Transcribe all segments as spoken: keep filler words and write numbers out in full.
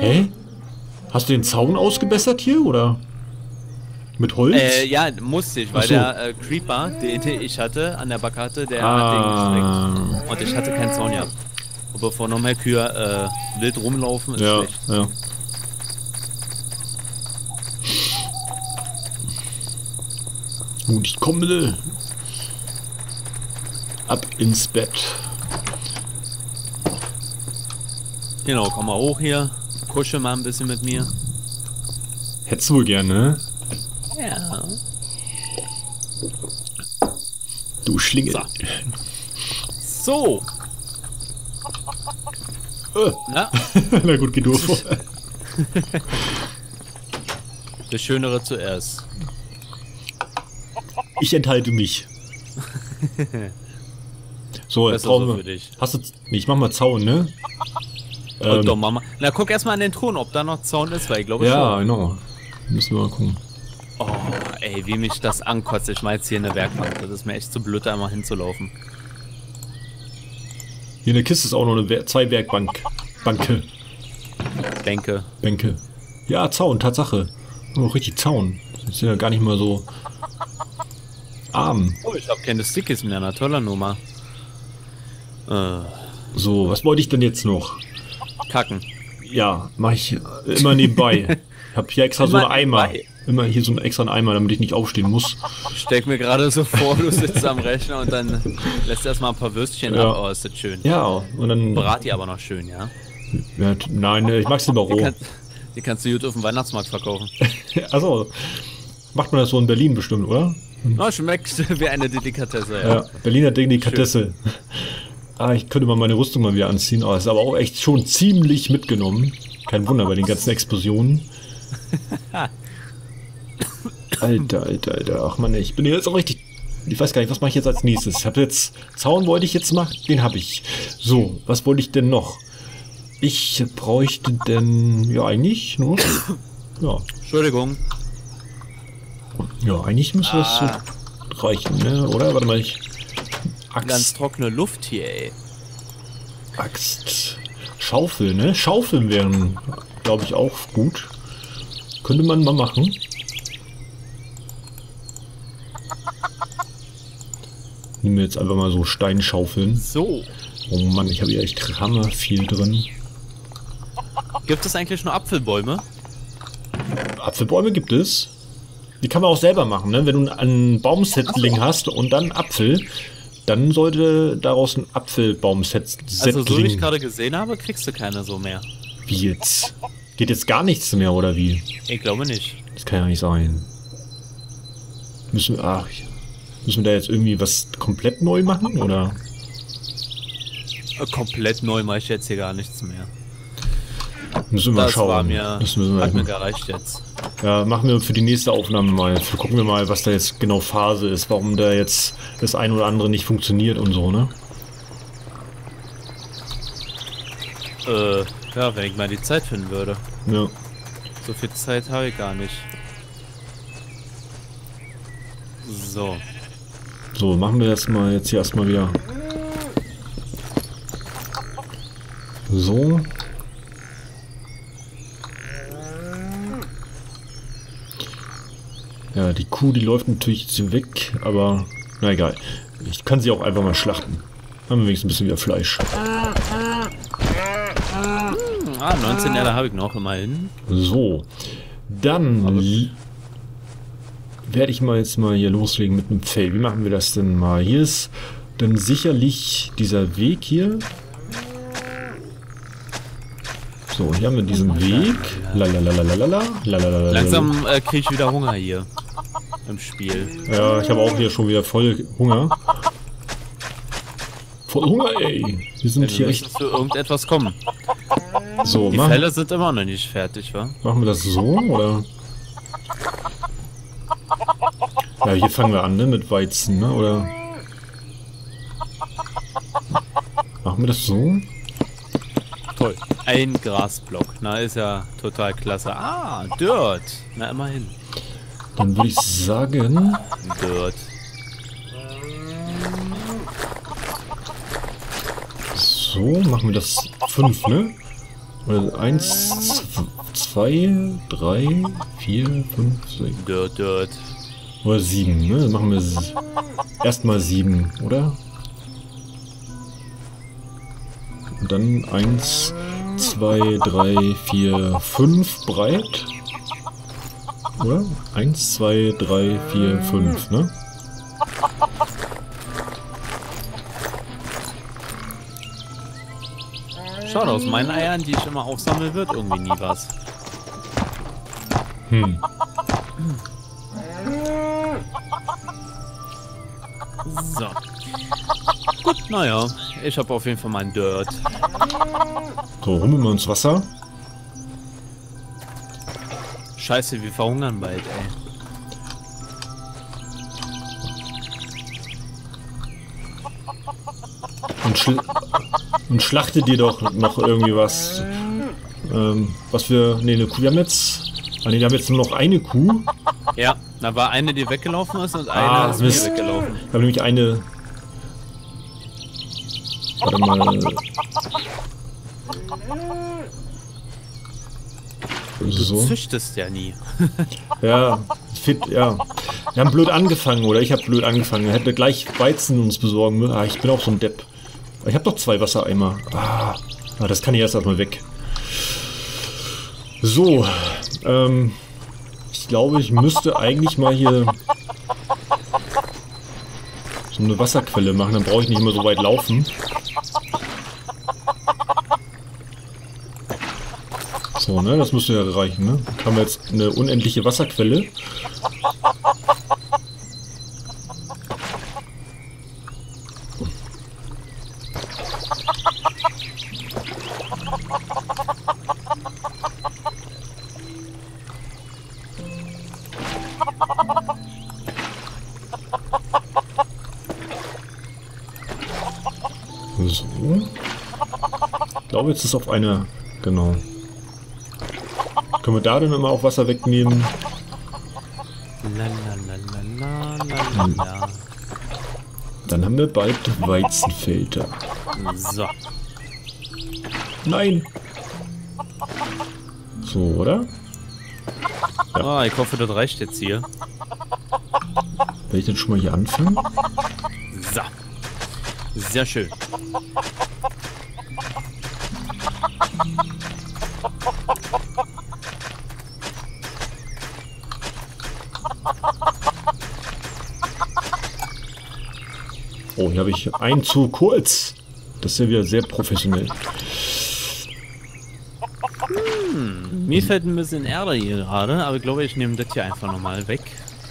Hä? Hast du den Zaun ausgebessert hier, oder? Mit Holz? Äh, ja, musste ich, weil Ach so. der äh, Creeper, den, den ich hatte an der Backarte, der Ah. hat den gestreckt. Und ich hatte keinen Zaun gehabt. Und bevor noch mehr Kühe äh, wild rumlaufen, ist Ja, schlecht. ja. Gut, ich komme. Ab ins Bett. Genau, komm mal hoch hier. Kuschel mal ein bisschen mit mir. Hättest du wohl gerne, ne? Ja. Du Schlingel. So. Äh. Na, Na gut, geh du vor. das Schönere zuerst. Ich enthalte mich. So, jetzt Besser brauchen so wir. für dich. Hast du. Nee, ich mach mal Zaun, ne? Und Ähm, doch, Mama. Na, guck erstmal an den Thron, ob da noch Zaun ist, weil ich glaube ja, schon. genau. Müssen wir mal gucken. Oh, ey, wie mich das ankotzt. Ich meine jetzt hier in der Werkbank. Das ist mir echt zu blöd, da einmal hinzulaufen. Hier in der Kiste ist auch noch eine Wer zwei Werkbank. Banke. Denke. Bänke. Ja, Zaun, Tatsache. Oh, richtig Zaun. Das ist ja gar nicht mal so arm. Oh, ich habe keine Stickies mehr. Na, toller Nummer. Äh, So, was wollte ich denn jetzt noch? kacken. Ja, mache ich immer nebenbei. Ich habe hier extra so einen Immer Eimer. nebenbei. Immer hier so einen extra Eimer, damit ich nicht aufstehen muss. Ich steck mir gerade so vor, du sitzt am Rechner und dann lässt erstmal ein paar Würstchen Ja. ab. Oh, ist das schön. Ja, und dann... Brat die aber noch schön, ja? Ja, nein, ich mag's lieber Die, roh. kann, die kannst du gut auf dem Weihnachtsmarkt verkaufen. Achso, macht man das so in Berlin bestimmt, oder? Oh, schmeckt wie eine Delikatesse, ja. Ja, Berliner Delikatesse. Ah, ich könnte mal meine Rüstung mal wieder anziehen. Oh, ist aber auch echt schon ziemlich mitgenommen. Kein Wunder bei den ganzen Explosionen. Alter, Alter, Alter. Ach man, ich bin jetzt auch richtig... Ich weiß gar nicht, was mache ich jetzt als nächstes? Ich habe jetzt... Zaun wollte ich jetzt machen, den habe ich. So, was wollte ich denn noch? Ich bräuchte denn... Ja, eigentlich nur... Ja, Entschuldigung. ja eigentlich müsste das Ah. so reichen, ne? Oder? Warte mal, ich... Ganz Axt. trockene Luft hier, ey. Axt. Schaufel, ne? Schaufeln wären, glaube ich, auch gut. Könnte man mal machen. Nehmen wir jetzt einfach mal so Steinschaufeln. So. Oh Mann, ich habe hier echt hammer viel drin. Gibt es eigentlich nur Apfelbäume? Apfelbäume gibt es. Die kann man auch selber machen, ne? Wenn du ein Baumsettling hast und dann Apfel, dann sollte daraus ein Apfelbaumsettling. Also so wie ich gerade gesehen habe, kriegst du keine so mehr. Wie jetzt? Geht jetzt gar nichts mehr, oder wie? Ich glaube nicht. Das kann ja nicht sein. Müssen wir, ach, müssen wir da jetzt irgendwie was komplett neu machen, oder? Äh, Komplett neu mache ich jetzt hier gar nichts mehr. Müssen wir mal Das schauen. war mir, das müssen wir hat mir mal. gereicht jetzt. Ja, machen wir für die nächste Aufnahme mal. Gucken wir mal, was da jetzt genau Phase ist, warum da jetzt das ein oder andere nicht funktioniert und so, ne? Äh, ja, wenn ich mal die Zeit finden würde. Ja. So viel Zeit habe ich gar nicht. So. So, machen wir das mal jetzt hier erstmal wieder. So. Ja, die Kuh, die läuft natürlich jetzt weg, aber na egal. Ich kann sie auch einfach mal schlachten. Haben wir wenigstens ein bisschen wieder Fleisch. Ah, neunzehn Jahre habe ich noch immerhin. So. Dann li- werde ich mal jetzt mal hier loslegen mit dem Fell. Wie machen wir das denn mal? Hier ist dann sicherlich dieser Weg hier. So, hier haben wir diesen Weg. Lalalalalalala, lalalala. Langsam äh, kriege ich wieder Hunger hier. Im Spiel. Ja, ich habe auch hier schon wieder voll Hunger. Voll Hunger, ey. Wir sind Ja, hier wir echt... müssen zu irgendetwas kommen. So, Die machen, Fälle sind immer noch nicht fertig, wa? machen wir das so, oder? Ja, hier fangen wir an, ne, mit Weizen, ne, oder? Machen wir das so? Toll. Ein Grasblock. Na, ist ja total klasse. Ah, Dirt. Na, immerhin. Dann würde ich sagen... Dirt. So, machen wir das fünf, ne? Oder eins, zwei, drei, vier, fünf, sechs. Dirt, Dirt. Oder sieben, ne? Dann machen wir erstmal sieben, oder? Und dann eins, zwei, drei, vier, fünf breit. Oder? eins, zwei, drei, vier, fünf, ne? Schade, aus meinen Eiern, die ich immer aufsammle, wird irgendwie nie was. Hm. So. Gut, naja. Ich habe auf jeden Fall meinen Dirt. So, holen wir uns Wasser. Scheiße, wir verhungern bald, ey. Und, schl und schlachte dir doch noch irgendwie was. Ähm, was wir. Ne, eine Kuh. Wir haben jetzt. Ah, ne, wir haben jetzt nur noch eine Kuh. Ja, da war eine, die weggelaufen ist und eine Ah, ist Mist. mir weggelaufen. Wir haben nämlich eine. Warte mal. Du So. züchtest ja nie. Ja, fit, ja. Wir haben blöd angefangen, oder? Ich habe blöd angefangen. Wir hätten gleich Weizen uns besorgen müssen. Ah, ich bin auch so ein Depp. Ich habe doch zwei Wassereimer. Ah, ah, das kann ich erst erstmal weg. So, ähm, ich glaube, ich müsste eigentlich mal hier so eine Wasserquelle machen. Dann brauche ich nicht immer so weit laufen. So, ne, das müsste ja reichen, ne? Dann haben wir jetzt eine unendliche Wasserquelle. So. Ich glaube, jetzt ist auf einer, genau. Können wir da dann immer auch Wasser wegnehmen? La, la, la, la, la, la, la. Dann haben wir bald Weizenfelder. So. Nein! So, oder? Ah, ich hoffe, das reicht jetzt hier. Will ich denn schon mal hier anfangen? So. Sehr schön. Oh, hier habe ich einen zu kurz. Das ist ja wieder sehr professionell. Hm, mir fällt ein bisschen Erde hier gerade, aber ich glaube, ich nehme das hier einfach nochmal weg.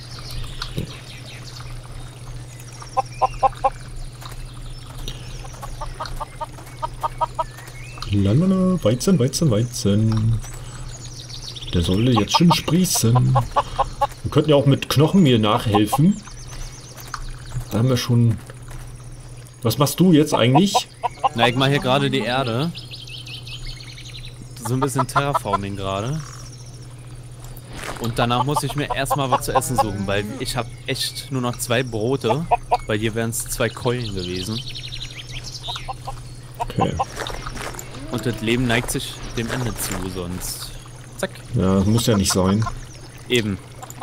Lalala, Weizen, Weizen, Weizen. Der sollte jetzt schon sprießen. Wir könnten ja auch mit Knochenmehl nachhelfen. Da haben wir schon... Was machst du jetzt eigentlich? Na, ich mache hier gerade die Erde. So ein bisschen Terraforming gerade. Und danach muss ich mir erstmal was zu essen suchen, weil ich habe echt nur noch zwei Brote. Bei dir wären es zwei Keulen gewesen. Okay. Und das Leben neigt sich dem Ende zu, sonst... Zack. Ja, das muss ja nicht sein. Eben.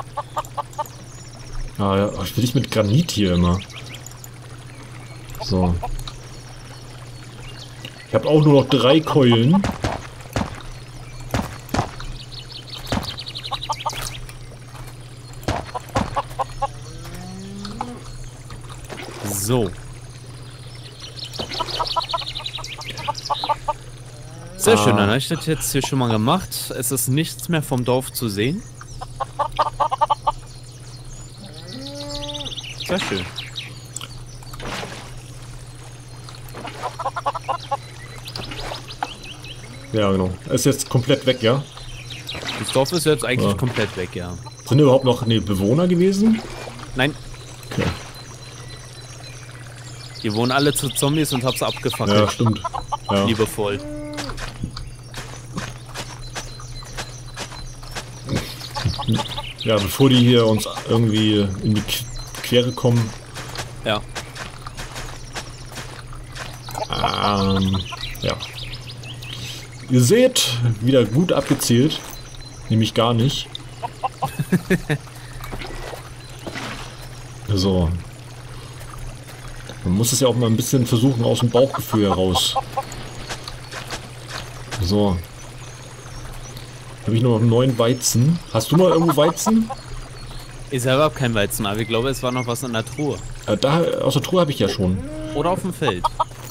Ah, ja, ich will dich mit Granit hier immer. So. Ich habe auch nur noch drei Keulen. So. Sehr schön, dann habe ich das jetzt hier schon mal gemacht. Es ist nichts mehr vom Dorf zu sehen. Sehr schön. Ja, genau. Ist jetzt komplett weg, ja? Das Dorf ist jetzt eigentlich Ja. komplett weg, ja. Sind überhaupt noch nee, Bewohner gewesen? Nein, Okay. die wohnen alle zu Zombies und hab's Ja, abgefackelt. stimmt. Ja. Liebevoll. Ja, bevor die hier uns irgendwie in die Qu- Quere kommen. Ja. Ähm, ja. Ihr seht, wieder gut abgezielt. Nämlich gar nicht. So. Man muss es ja auch mal ein bisschen versuchen aus dem Bauchgefühl heraus. So. Habe ich nur noch neun Weizen. Hast du noch irgendwo Weizen? Ich selber habe kein Weizen, aber ich glaube, es war noch was in der Truhe. Äh, da, aus der Truhe habe ich ja schon. Oder auf dem Feld.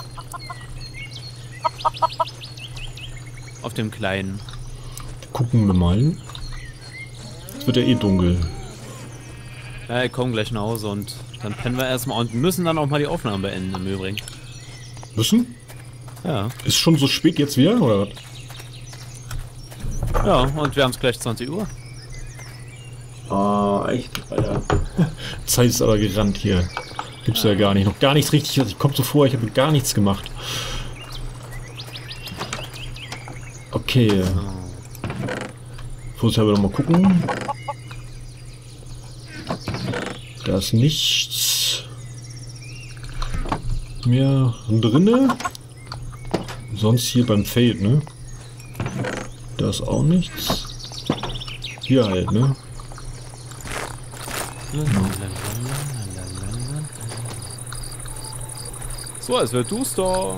Auf dem kleinen. Gucken wir mal. Es wird ja eh dunkel. Ja, ich komme gleich nach Hause und dann pennen wir erstmal und müssen dann auch mal die Aufnahmen beenden im Übrigen. Müssen? Ja. Ist schon so spät jetzt wieder, oder? Ja, und wir haben es gleich zwanzig Uhr. Ah, echt, Alter. Zeit ist aber gerannt hier. Gibt's ja gar nicht. Noch gar nichts richtig. Ich komme so vor, ich habe gar nichts gemacht. Okay. Vorsicht, noch mal gucken. Da ist nichts mehr drinne. Sonst hier beim Feld, ne? Da ist auch nichts. Hier halt, ne? So, es wird duster.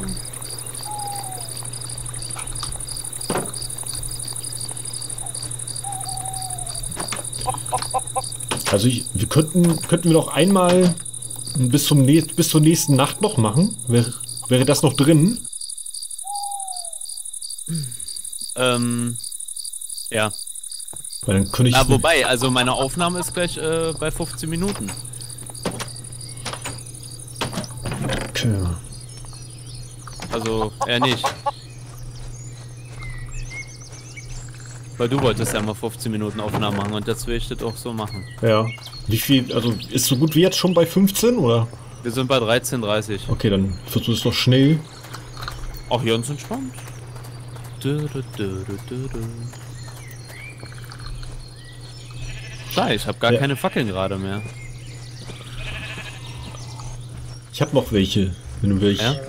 Also ich, wir könnten, könnten wir noch einmal bis, zum nächst, bis zur nächsten Nacht noch machen. Wäre, wäre das noch drin? Ähm, ja. Weil dann könnte ich... Ah, wobei, also meine Aufnahme ist gleich äh, bei fünfzehn Minuten. Okay. Also, eher nicht. Weil du wolltest ja mal fünfzehn Minuten Aufnahme machen und jetzt will ich das auch so machen. Ja. Wie viel, also ist so gut wie jetzt schon bei fünfzehn, oder? Wir sind bei dreizehn Uhr dreißig. Okay, dann versuch es doch schnell. Auch hier uns entspannt. Du, du, du, du, du, du. Scheiße, ich habe gar Ja. keine Fackeln gerade mehr. Ich habe noch welche, wenn du willst. Ja?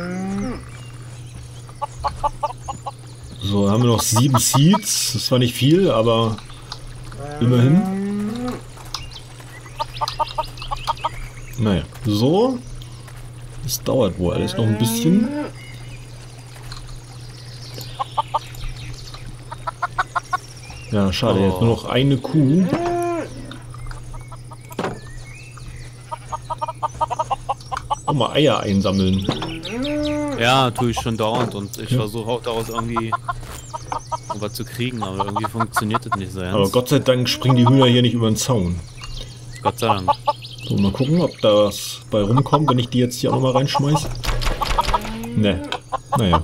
So, haben wir noch sieben Seeds. Das war nicht viel, aber immerhin. Naja, so. Es dauert wohl alles noch ein bisschen. Ja, schade, Oh. jetzt nur noch eine Kuh. Auch mal Eier einsammeln. Ja, tue ich schon dauernd und ich Ja. versuche auch daraus irgendwie was zu kriegen, aber irgendwie funktioniert das nicht so ganz. Aber Gott sei Dank springen die Hühner hier nicht über den Zaun. Gott sei Dank. So, mal gucken, ob da was bei rumkommt, wenn ich die jetzt hier auch nochmal reinschmeiße. Ne. Naja.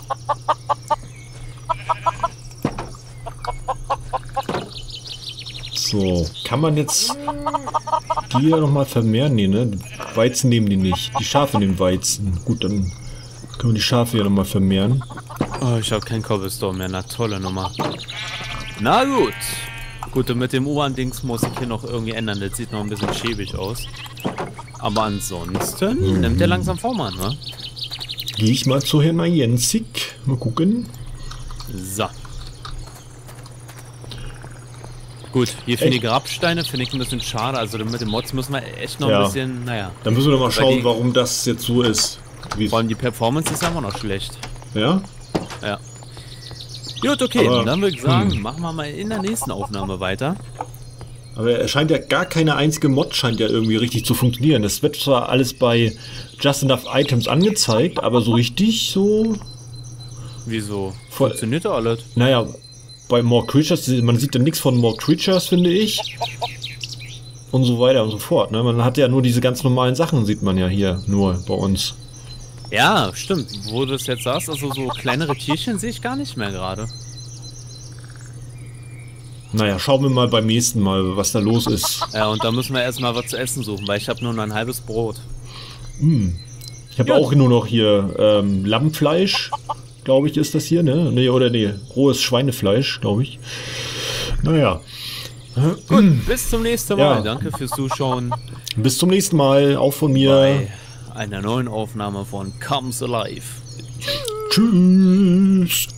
So, kann man jetzt die hier nochmal vermehren? Nee, ne? Weizen nehmen die nicht. Die Schafe nehmen Weizen. Gut, dann können wir die Schafe hier nochmal vermehren. Oh, ich habe keinen Cobblestone mehr, na tolle Nummer. Na gut. Gut, und mit dem U-Bahn-Dings muss ich hier noch irgendwie ändern, das sieht noch ein bisschen schäbig aus. Aber ansonsten Mhm. nimmt der langsam Form an, ne? Gehe ich mal zu Herrn Jensik. Mal gucken. So. Gut, hier finde ich Grabsteine, finde ich ein bisschen schade. Also mit den Mods müssen wir echt noch Ja. ein bisschen, naja. Dann müssen wir doch mal schauen, die- warum das jetzt so ist. Wie Vor allem die Performance ist ja immer noch schlecht. ja? Ja. Gut, okay, Aber- dann würde ich sagen, hm. machen wir mal in der nächsten Aufnahme weiter. Aber er scheint ja gar keine einzige Mod scheint ja irgendwie richtig zu funktionieren. Das wird zwar alles bei Just Enough Items angezeigt, aber so richtig so... Wieso? Voll- Funktioniert doch alles. Naja, bei More Creatures, man sieht ja nichts von More Creatures, finde ich. Und so weiter und so fort. Ne? Man hat ja nur diese ganz normalen Sachen, sieht man ja hier nur bei uns. Ja, stimmt. Wo du das jetzt sagst, also so kleinere Tierchen sehe ich gar nicht mehr gerade. Naja, schauen wir mal beim nächsten Mal, was da los ist. Ja, und da müssen wir erstmal was zu essen suchen, weil ich habe nur noch ein halbes Brot. Ich habe Ja. auch nur noch hier ähm, Lammfleisch, glaube ich, ist das hier, ne? Nee, oder nee, rohes Schweinefleisch, glaube ich. Naja, Gut, bis zum nächsten Mal. Ja. Danke fürs Zuschauen bis zum nächsten Mal, auch von mir. bei einer neuen Aufnahme von Comes Alive. Tschüss.